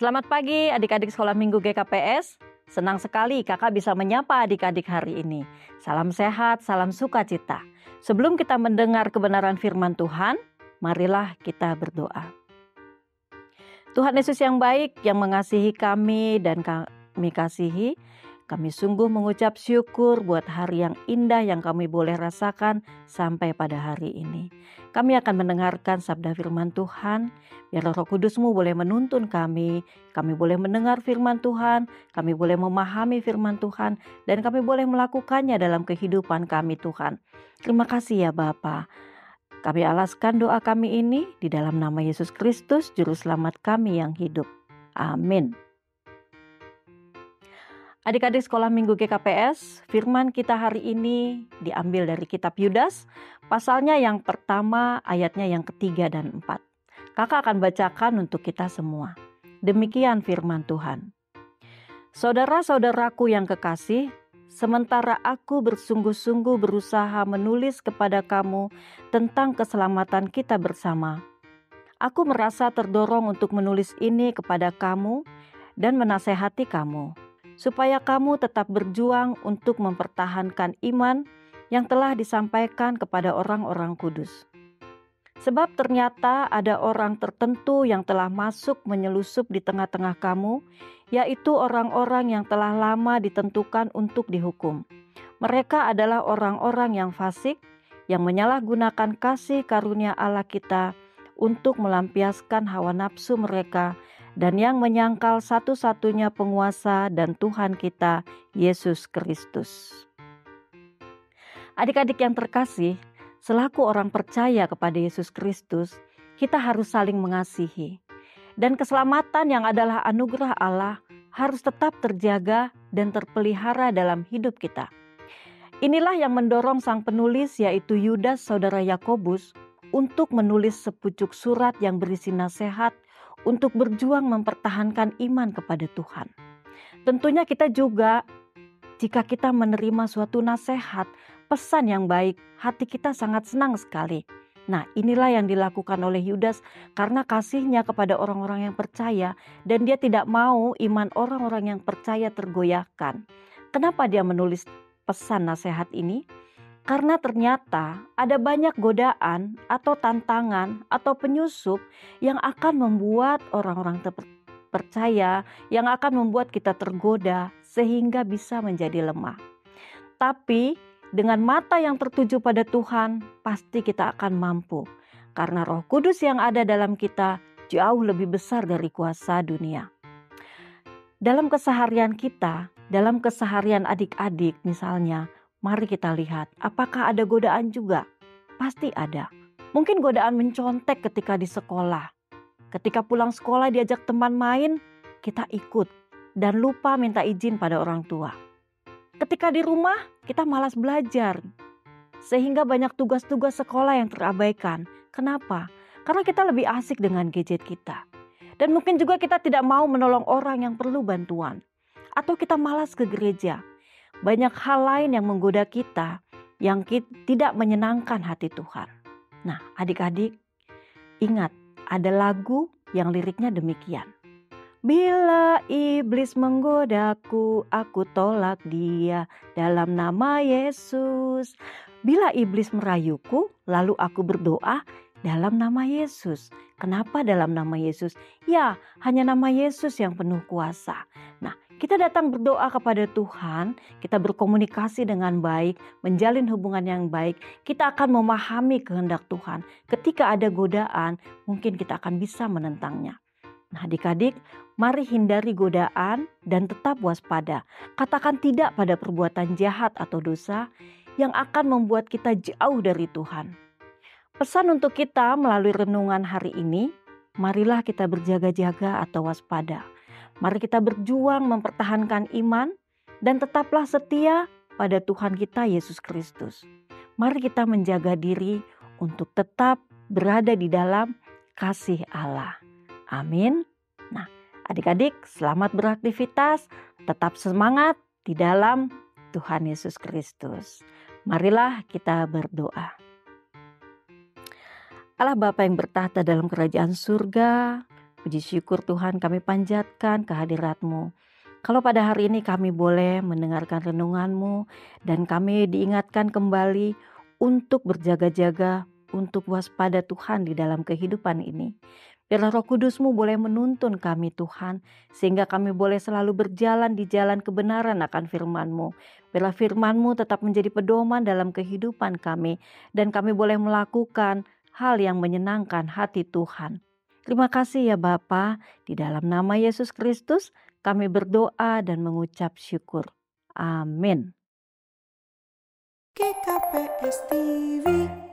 Selamat pagi adik-adik sekolah minggu GKPS. Senang sekali kakak bisa menyapa adik-adik hari ini. Salam sehat, salam sukacita. Sebelum kita mendengar kebenaran firman Tuhan, marilah kita berdoa. Tuhan Yesus yang baik, yang mengasihi kami dan kami kasihi, kami sungguh mengucap syukur buat hari yang indah yang kami boleh rasakan sampai pada hari ini. Kami akan mendengarkan sabda firman Tuhan, biar Roh Kudus-Mu boleh menuntun kami boleh mendengar firman Tuhan, kami boleh memahami firman Tuhan, dan kami boleh melakukannya dalam kehidupan kami Tuhan. Terima kasih ya Bapa. Kami alaskan doa kami ini di dalam nama Yesus Kristus, Juru Selamat kami yang hidup. Amin. Adik-adik sekolah minggu GKPS, firman kita hari ini diambil dari kitab Yudas, pasalnya yang pertama, ayatnya yang ketiga dan 4. Kakak akan bacakan untuk kita semua. Demikian firman Tuhan. Saudara-saudaraku yang kekasih, sementara aku bersungguh-sungguh berusaha menulis kepada kamu tentang keselamatan kita bersama, aku merasa terdorong untuk menulis ini kepada kamu dan menasehati kamu, supaya kamu tetap berjuang untuk mempertahankan iman yang telah disampaikan kepada orang-orang kudus. Sebab ternyata ada orang tertentu yang telah masuk menyelusup di tengah-tengah kamu, yaitu orang-orang yang telah lama ditentukan untuk dihukum. Mereka adalah orang-orang yang fasik, yang menyalahgunakan kasih karunia Allah kita untuk melampiaskan hawa nafsu mereka, dan yang menyangkal satu-satunya penguasa dan Tuhan kita, Yesus Kristus. Adik-adik yang terkasih, selaku orang percaya kepada Yesus Kristus, kita harus saling mengasihi. Dan keselamatan yang adalah anugerah Allah harus tetap terjaga dan terpelihara dalam hidup kita. Inilah yang mendorong sang penulis, yaitu Yudas saudara Yakobus, untuk menulis sepucuk surat yang berisi nasihat untuk berjuang mempertahankan iman kepada Tuhan. Tentunya kita juga, jika kita menerima suatu nasihat, pesan yang baik, hati kita sangat senang sekali. Nah, inilah yang dilakukan oleh Yudas karena kasihnya kepada orang-orang yang percaya dan dia tidak mau iman orang-orang yang percaya tergoyahkan. Kenapa dia menulis pesan nasihat ini? Karena ternyata ada banyak godaan atau tantangan atau penyusup yang akan membuat orang-orang percaya, yang akan membuat kita tergoda sehingga bisa menjadi lemah. Tapi dengan mata yang tertuju pada Tuhan, pasti kita akan mampu. Karena Roh Kudus yang ada dalam kita jauh lebih besar dari kuasa dunia. Dalam keseharian kita, dalam keseharian adik-adik misalnya, mari kita lihat apakah ada godaan juga. Pasti ada. Mungkin godaan mencontek ketika di sekolah. Ketika pulang sekolah diajak teman main, kita ikut dan lupa minta izin pada orang tua. Ketika di rumah, kita malas belajar. Sehingga banyak tugas-tugas sekolah yang terabaikan. Kenapa? Karena kita lebih asik dengan gadget kita. Dan mungkin juga kita tidak mau menolong orang yang perlu bantuan. Atau kita malas ke gereja. Banyak hal lain yang menggoda kita yang tidak menyenangkan hati Tuhan. Nah, adik-adik, ingat ada lagu yang liriknya demikian. Bila iblis menggodaku, aku tolak dia dalam nama Yesus. Bila iblis merayuku, lalu aku berdoa dalam nama Yesus. Kenapa dalam nama Yesus? Ya, hanya nama Yesus yang penuh kuasa. Nah, kita datang berdoa kepada Tuhan, kita berkomunikasi dengan baik, menjalin hubungan yang baik, kita akan memahami kehendak Tuhan. Ketika ada godaan, mungkin kita akan bisa menentangnya. Nah, adik-adik, mari hindari godaan dan tetap waspada. Katakan tidak pada perbuatan jahat atau dosa yang akan membuat kita jauh dari Tuhan. Pesan untuk kita melalui renungan hari ini, marilah kita berjaga-jaga atau waspada. Mari kita berjuang mempertahankan iman dan tetaplah setia pada Tuhan kita Yesus Kristus. Mari kita menjaga diri untuk tetap berada di dalam kasih Allah. Amin. Nah, adik-adik, selamat beraktivitas, tetap semangat di dalam Tuhan Yesus Kristus. Marilah kita berdoa. Allah Bapa yang bertahta dalam kerajaan surga, Puji syukur Tuhan kami panjatkan kehadirat-Mu. Kalau pada hari ini kami boleh mendengarkan renungan-Mu dan kami diingatkan kembali untuk berjaga-jaga, untuk waspada Tuhan di dalam kehidupan ini. Biarlah Roh Kudus-Mu boleh menuntun kami Tuhan, sehingga kami boleh selalu berjalan di jalan kebenaran akan firman-Mu. Biarlah firman-Mu tetap menjadi pedoman dalam kehidupan kami, dan kami boleh melakukan hal yang menyenangkan hati Tuhan. Terima kasih ya Bapa, di dalam nama Yesus Kristus kami berdoa dan mengucap syukur. Amin. GKPS TV